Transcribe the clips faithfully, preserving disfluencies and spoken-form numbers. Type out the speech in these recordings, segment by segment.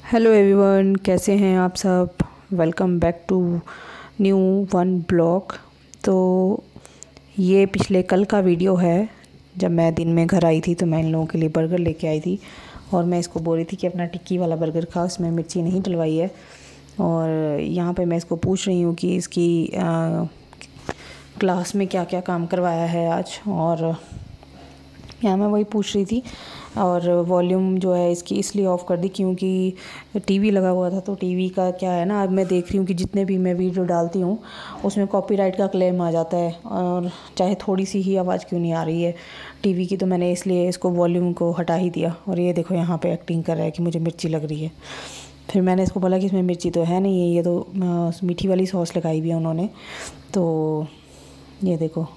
Hello everyone, कैसे हैं आप सब। Welcome back to new one blog. तो ये पिछले कल का वीडियो है, जब मैं दिन में घर आई थी तो मैं इन लोगों के लिए बर्गर लेके आई थी और मैं इसको बोल रही थी कि अपना टिक्की वाला बर्गर खा, उसमें मिर्ची नहीं डलवाई है। और यहाँ पे मैं इसको पूछ रही हूँ कि इसकी आ, क्लास में क्या क्या काम करवाया है आज, और यहाँ मैं वही पूछ रही थी। और वॉल्यूम जो है इसकी इसलिए ऑफ़ कर दी क्योंकि टीवी लगा हुआ था। तो टीवी का क्या है ना, अब मैं देख रही हूँ कि जितने भी मैं वीडियो डालती हूँ उसमें कॉपीराइट का क्लेम आ जाता है, और चाहे थोड़ी सी ही आवाज़ क्यों नहीं आ रही है टीवी की। तो मैंने इसलिए इसको वॉल्यूम को हटा ही दिया। और ये देखो यहाँ पे एक्टिंग कर रहा है कि मुझे मिर्ची लग रही है। फिर मैंने इसको बोला कि इसमें मिर्ची तो है नहीं है, ये तो मीठी वाली सॉस लगाई हुई है उन्होंने। तो ये देखो,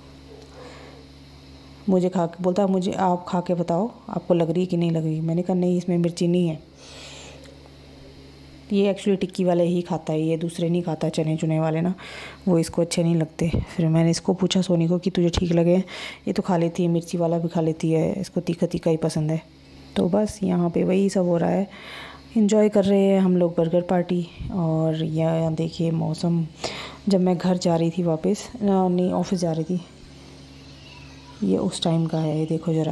मुझे खा के बोलता, मुझे आप खा के बताओ आपको लग रही है कि नहीं लग रही। मैंने कहा नहीं, इसमें मिर्ची नहीं है। ये एक्चुअली टिक्की वाले ही खाता है, ये दूसरे नहीं खाता, चने चुने वाले ना, वो इसको अच्छे नहीं लगते। फिर मैंने इसको पूछा सोनी को कि तुझे ठीक लगे। ये तो खा लेती है, मिर्ची वाला भी खा लेती है, इसको तीखा तीखा ही पसंद है। तो बस यहाँ पे वही सब हो रहा है, इन्जॉय कर रहे हैं हम लोग बर्गर पार्टी। और यहाँ देखिए मौसम, जब मैं घर जा रही थी वापस, नहीं ऑफिस जा रही थी, ये उस टाइम का है, ये देखो ज़रा।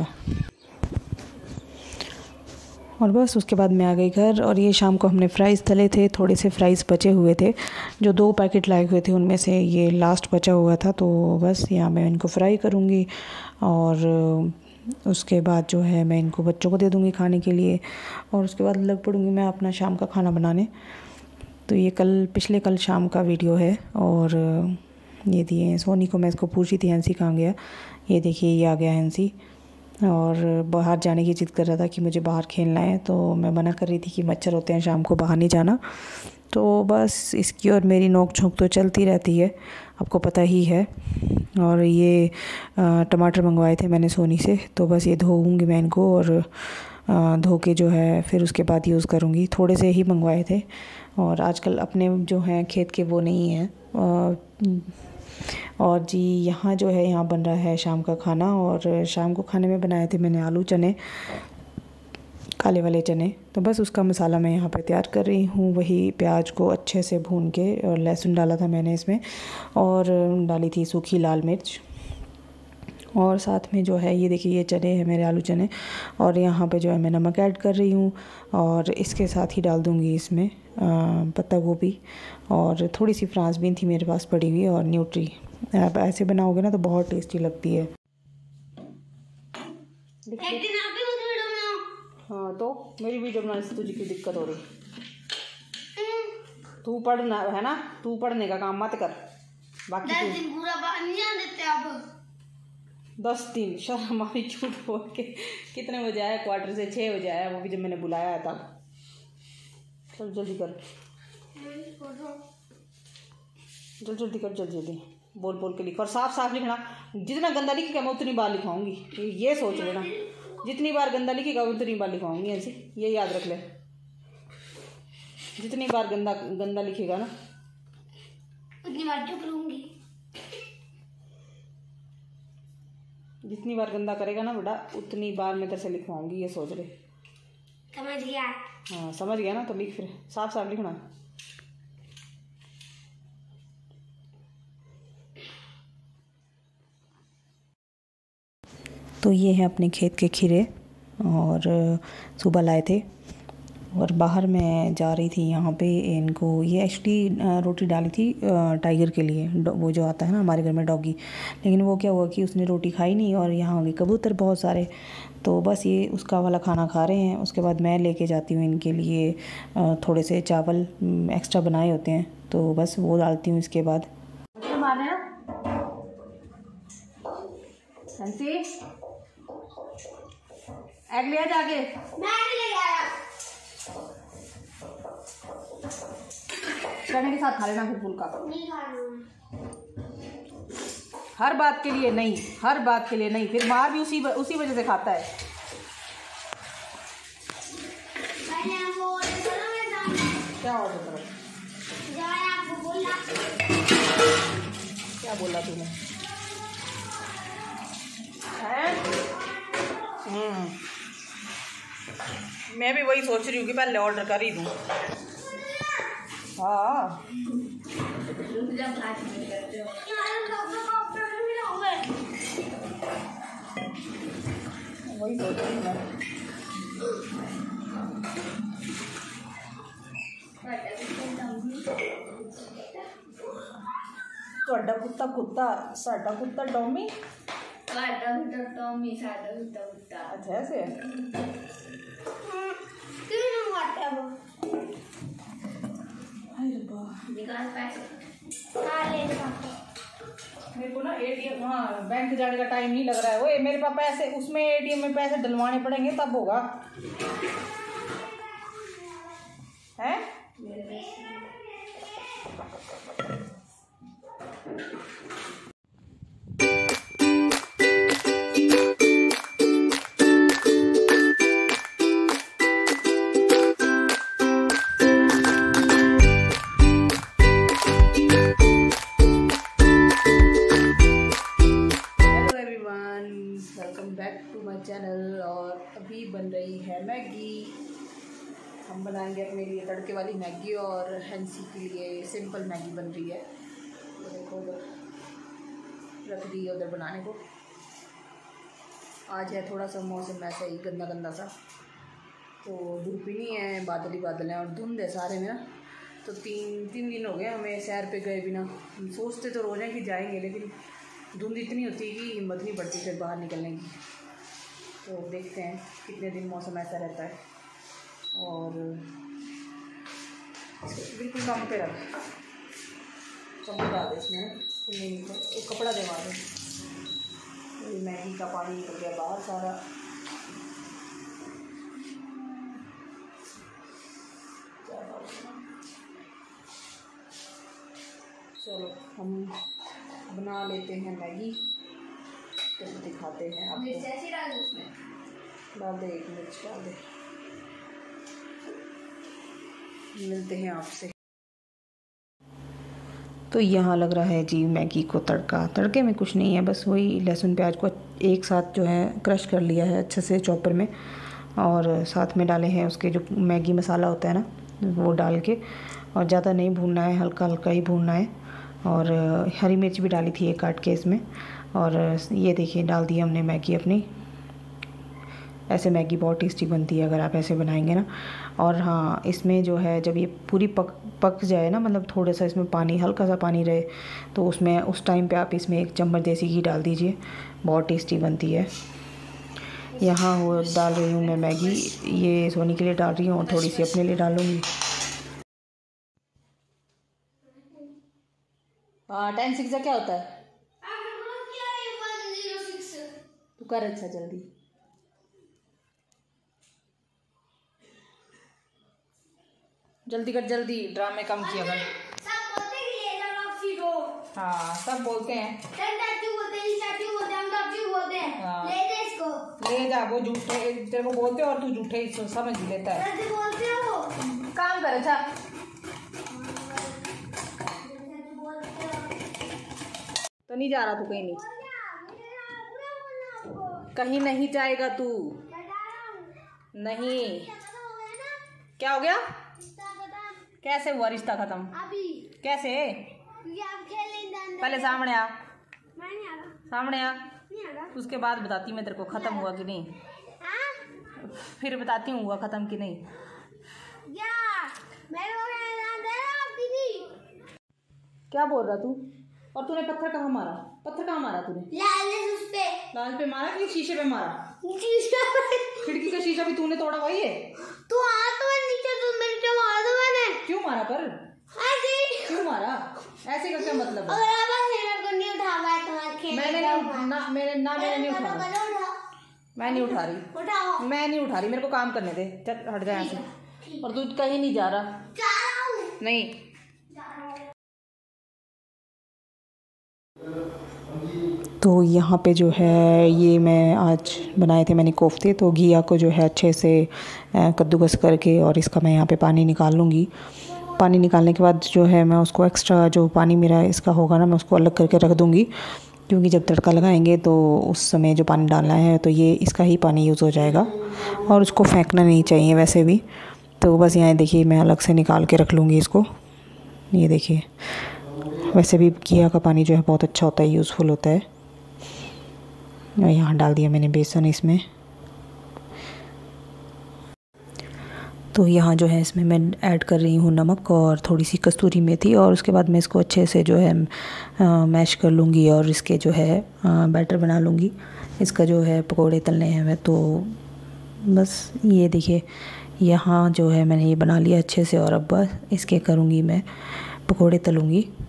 और बस उसके बाद मैं आ गई घर। और ये शाम को हमने फ़्राइज़ तले थे, थोड़े से फ़्राइज़ बचे हुए थे, जो दो पैकेट लाए हुए थे उनमें से ये लास्ट बचा हुआ था। तो बस यहाँ मैं इनको फ्राई करूँगी और उसके बाद जो है मैं इनको बच्चों को दे दूँगी खाने के लिए। और उसके बाद लग पड़ूँगी मैं अपना शाम का खाना बनाने। तो ये कल पिछले कल शाम का वीडियो है। और ये दिए सोनी को, मैं इसको पूछी थी हैंसी कहाँ गया। ये देखिए ये आ गया हैंसी, और बाहर जाने की ज़िद कर रहा था कि मुझे बाहर खेलना है। तो मैं मना कर रही थी कि मच्छर होते हैं, शाम को बाहर नहीं जाना। तो बस इसकी और मेरी नोक झोंक तो चलती रहती है, आपको पता ही है। और ये टमाटर मंगवाए थे मैंने सोनी से, तो बस ये धोऊंगी मैं इनको, और धो के जो है फिर उसके बाद यूज़ करूँगी। थोड़े से ही मंगवाए थे, और आजकल अपने जो हैं खेत के वो नहीं हैं। और जी यहाँ जो है, यहाँ बन रहा है शाम का खाना। और शाम को खाने में बनाए थे मैंने आलू चने, काले वाले चने। तो बस उसका मसाला मैं यहाँ पे तैयार कर रही हूँ। वही प्याज को अच्छे से भून के, और लहसुन डाला था मैंने इसमें, और डाली थी सूखी लाल मिर्च। और साथ में जो है ये देखिए ये चने हैं मेरे, आलू चने। और यहाँ पे जो है मैं नमक ऐड कर रही हूँ, और इसके साथ ही डाल दूँगी इसमें पत्ता गोभी, और थोड़ी सी फ्रांस बीन थी मेरे पास पड़ी हुई, और न्यूट्री। आप ऐसे बनाओगे ना तो बहुत टेस्टी लगती है। एक दिन आप भी मुझे वीडियो बनाओ। हाँ, तो मेरी वीडियो बनाने से तुझे क्यों दिक्कत हो रही? तू पढ़ना है ना, तू पढ़ने का काम मत कर। बाकी दस दिन पूरा बाहर नहीं जाने देते आप। दस दिन शर्म आई झूठ बोल के। कितने बजे आया? क्वार्टर से छः बजे आया, वो भी जब मैंने बुलाया था। चल जल्दी कर, जल्दी जल्दी कर, जल्दी जल्दी बोल बोल के लिख, और साफ साफ लिखना। जितना गंदा लिखेगा मैं उतनी बार लिखाऊंगी, ये सोच लेना। जितनी बार गंदा लिखेगा उतनी बार लिखाऊंगी, ऐसे ये याद रख ले। जितनी बार गंदा गंदा लिखेगा ना उतनी बार चुप रहूंगी। जितनी बार गंदा करेगा ना बेटा, उतनी बार मैं तेरे से लिखवाऊंगी, ये सोच ले। समझ गया? हाँ समझ गया ना, तो लिख फिर, साफ साफ लिखना। तो ये है अपने खेत के खीरे, और सुबह लाए थे। और बाहर मैं जा रही थी यहाँ पे इनको, ये एक्चुअली रोटी डाली थी टाइगर के लिए, वो जो आता है ना हमारे घर में डॉगी। लेकिन वो क्या हुआ कि उसने रोटी खाई नहीं, और यहाँ होंगे कबूतर बहुत सारे। तो बस ये उसका वाला खाना खा रहे हैं। उसके बाद मैं लेके जाती हूँ इनके लिए थोड़े से चावल एक्स्ट्रा बनाए होते हैं, तो बस वो डालती हूँ इसके बाद। एग लिया जाके, मैं नहीं ले आया। चने के साथ खा लेना फिर फुल्का। नहीं खाना। हर बात के लिए नहीं, हर बात के लिए नहीं, फिर मार भी उसी उसी वजह से खाता है। क्या हो रहा क्या बोला तूने? है हम्म मैं भी वही सोच रही हूँ कि पहले ऑर्डर कर ही दूँ। हाँ वही सोच रही हूँ मैं। ਤੁਹਾਡਾ ਕੁੱਤਾ ਕੁੱਤਾ ਸਾਡਾ ਕੁੱਤਾ ਟੌਮੀ ਸਾਡਾ ਕੁੱਤਾ ਟੌਮੀ ਸਾਡਾ ਕੁੱਤਾ ਕੁੱਤਾ अच्छा ऐसे है। क्यों ना मारता वो हाय रब्बा निकाल पैसे हाँ ले ले मेरे को ना एटीएम हाँ बैंक जाने का टाइम नहीं लग रहा है। वो मेरे पापा ऐसे उसमें एटीएम में पैसे डलवाने पड़ेंगे तब होगा हैं। Welcome back to my channel. और अभी बन रही है मैगी। हम बनाएंगे अपने लिए तड़के वाली मैगी और हैंसी के लिए सिंपल मैगी बन रही है। तो देखो उधर रख दी है उधर बनाने को। आज है थोड़ा सा मौसम ऐसा ही गंदा गंदा सा, तो धूप ही नहीं है, बादल ही बादल हैं और धुंध है सारे में ना। तो तीन तीन दिन हो गए हमें सैर पे गए बिना। हम सोचते तो रोज़ हैं कि जाएंगे, लेकिन धुंध इतनी होती है कि हिम्मत नहीं पड़ती फिर बाहर निकलने की। तो देखते हैं कितने दिन मौसम ऐसा रहता है। और बिल्कुल कम पे रख कम डाल दे इसमें नहीं एक कपड़ा दे दे। तो मैगी का पानी निकल गया बाहर सारा। चलो हम बना लेते हैं मैगी, तो दिखाते हैं आपको। डाल दो उसमें, डाल दे एक मिर्च डाल दे। मिलते हैं आपसे। तो यहाँ लग रहा है जी मैगी को तड़का। तड़के में कुछ नहीं है, बस वही लहसुन प्याज को एक साथ जो है क्रश कर लिया है अच्छे से चॉपर में, और साथ में डाले हैं उसके जो मैगी मसाला होता है ना वो डाल के। और ज़्यादा नहीं भूनना है, हल्का हल्का ही भूनना है। और हरी मिर्च भी डाली थी एक काट के इसमें। और ये देखिए डाल दी हमने मैगी अपनी। ऐसे मैगी बहुत टेस्टी बनती है अगर आप ऐसे बनाएंगे ना। और हाँ, इसमें जो है जब ये पूरी पक पक जाए ना, मतलब थोड़ा सा इसमें पानी हल्का सा पानी रहे, तो उसमें उस टाइम पे आप इसमें एक चम्मच देसी घी डाल दीजिए, बहुत टेस्टी बनती है। यहाँ वो डाल रही हूँ मैं मैगी, ये सोनी के लिए डाल रही हूँ और थोड़ी सी अपने लिए डालूँगी। हाँ टेन सिक्स क्या होता है? तू कर अच्छा जल्दी। जल्दी कर जल्दी, ड्रामे कम किया कर। सब बोलते हैं ये लॉक्सी को। हाँ सब बोलते हैं। टंटाचू बोलते हैं, चाचू बोलते हैं, हम टॉपचू बोलते हैं। हाँ। ले जा इसको। ले जा, वो झूठे तेरे को बोलते हैं और तू झूठे ही समझ लेता है। कैसे बोलते हैं वो? काम कर अच्छा। तो नहीं जा रहा तू कहीं? नहीं कहीं नहीं जाएगा तू। नहीं क्या हो गया? कैसे हुआ रिश्ता खत्म? अभी कैसे? आप खेलेंगे। पहले सामने आ, मैं नहीं आ रहा। सामने आ, नहीं आ रहा। उसके बाद बताती मैं तेरे को खत्म हुआ कि नहीं। हाँ? फिर बताती हूँ हुआ खत्म कि नहीं। क्या मेरे को कहना दे रहा आप दीदी? क्या बोल रहा तू? और तूने पत्थर कहाँ मारा? पत्थर कहाँ मारा तूने? लाल उस पे। लाल पे मारा कि शीशे पे मारा? शीशा पे। खिड़की का शीशा भी तूने तोड़ा वही है? तू आ तो नीचे, तू मेरे को मारा तो मैंने। क्यों मारा पर? ऐसे क्यों मारा? ऐसे का क्या मतलब है? अगर आप मेरे को नहीं उठावा है तुम्हारे खेल। मैंने नहीं ना मैंने ना मैंने नहीं उठा मैं नहीं उठा रही। उठाओ। मैं नहीं उठा रही, मेरे को काम करने दे। चल हट जा यहाँ से। और तू कहीं नहीं जा रहा। जा रहा हूँ। नहीं तो यहाँ पे जो है ये मैं आज बनाए थे मैंने कोफ्ते। तो घिया को जो है अच्छे से कद्दूकस करके और इसका मैं यहाँ पे पानी निकाल लूँगी। पानी निकालने के बाद जो है मैं उसको एक्स्ट्रा जो पानी मेरा इसका होगा ना, मैं उसको अलग करके रख दूँगी। क्योंकि जब तड़का लगाएंगे तो उस समय जो पानी डालना है तो ये इसका ही पानी यूज़ हो जाएगा और उसको फेंकना नहीं चाहिए वैसे भी। तो बस यहाँ देखिए मैं अलग से निकाल के रख लूँगी इसको। ये देखिए, वैसे भी घिया का पानी जो है बहुत अच्छा होता है, यूज़फुल होता है। और यहाँ डाल दिया मैंने बेसन इसमें। तो यहाँ जो है इसमें मैं ऐड कर रही हूँ नमक और थोड़ी सी कस्तूरी मेथी, और उसके बाद मैं इसको अच्छे से जो है मैश कर लूँगी और इसके जो है बैटर बना लूँगी। इसका जो है पकोड़े तलने हैं मैं, तो बस ये देखिए यहाँ जो है मैंने ये बना लिया अच्छे से, और अब बस इसके करूँगी मैं पकोड़े तलूँगी।